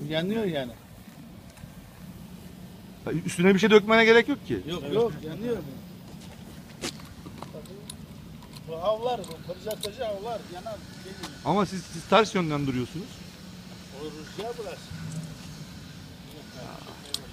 Yanıyor yani. Üstüne bir şey dökmene gerek yok ki. Yok yanıyor bu. Bu havlar, bu fırçatıcı havlar yanar. Ama siz ters yönden duruyorsunuz. O rüzgar burası.